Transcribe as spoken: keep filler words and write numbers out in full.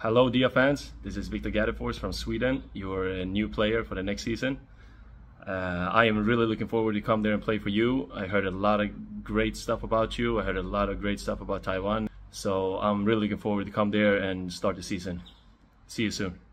Hello, dear fans. This is Victor Gadefors from Sweden. You're a new player for the next season. Uh, I am really looking forward to come there and play for you. I heard a lot of great stuff about you. I heard a lot of great stuff about Taiwan. So I'm really looking forward to come there and start the season. See you soon.